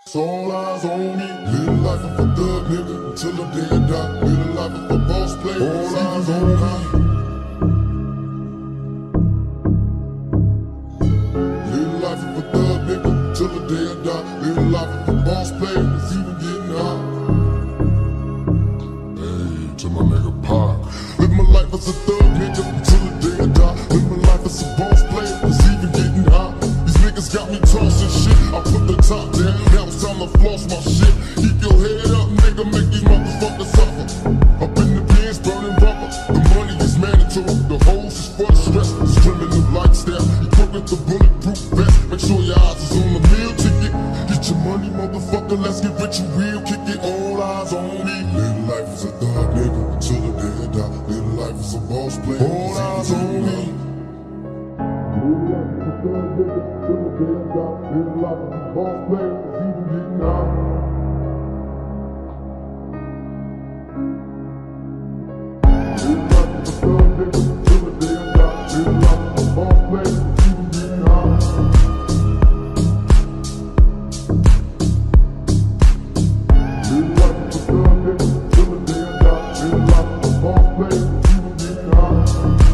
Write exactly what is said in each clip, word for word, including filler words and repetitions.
All eyes on me, live life of a thug nigga until the day I die. Live life of a boss player, all eyes on me. Live life of a thug nigga until the day I die. Live life of a boss player, it's even getting hot. Hey, to my nigga Pac. Live my life as a thug nigga until the day I die. Live my life as a boss player, it's even getting hot. These niggas got me tossing shit, I put the top down. Now it's time to floss my shit. Keep your head up, nigga, make these motherfuckers suffer. Up in the pins, burning rubber. The money is mandatory, the hoes is for the stress. This criminal lifestyle, equipped with the bulletproof vest. Make sure your eyes is on the meal ticket. Get your money, motherfucker, let's get rich and real. Kick it, all eyes on me. Live life as a thug nigga until the day I die. Live life as a boss player, all eyes on me. Live life as a thug nigga till the day I die. Live life as a boss player, it's even getting hot. Live life as a thug nigga till the day I die. Live life as a boss player, it's even getting hot. Live life as a thug nigga till the day I die. Live life as a boss player, it's even getting hot.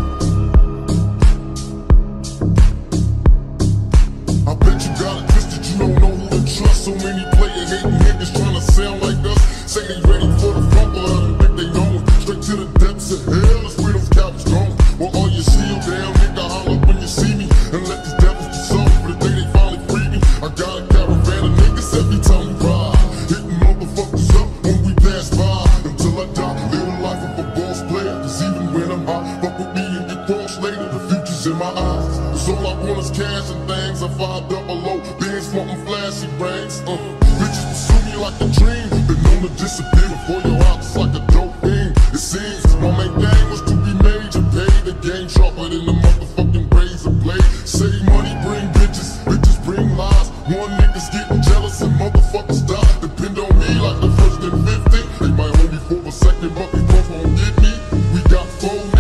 I bet you got it twisted, you don't know who to trust. So many player hating niggas trying to sound like us. Say they ready for the front, but I don't think they know it. Straight to the depths of hell, that's where those cowards going. Well, all your shield down, nigga, holler when you see me. And let these devils be sold for the day they finally free me. I got a caravan of niggas every time we ride, hitting motherfuckers up when we pass by. Until I die, live the life of a boss player. Cause even when I'm high, fuck with me and get crossed later. The future's in my eyes, cause all I want is cash and things. I five double low, bands wanting flashy rings. Uh, bitches pursue me like a dream. Been known to disappear before your eyes like a dope thing. It seems my main game was to be major, pay the game sharper than the motherfucking razor blade. Save money, bring bitches, bitches bring lies. One niggas getting jealous and motherfuckers die. Depend on me like the first and fifty. They might hold me for a second, but they both won't get me. We got four